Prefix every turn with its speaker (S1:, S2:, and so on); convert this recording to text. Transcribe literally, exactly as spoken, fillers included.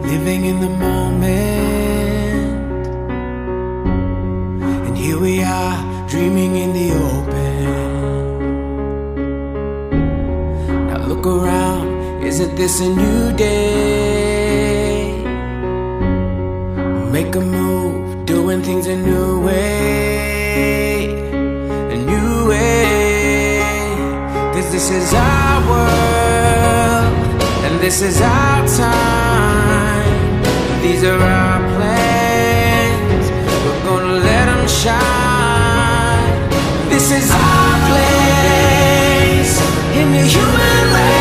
S1: living in the moment. And here we are, dreaming in the open. Now look around, isn't this a new day? Make a move, doing things a new way, a new way. Cause this is our world, and this is our time. These are our plans, we're gonna let them shine. This is our place in the human race.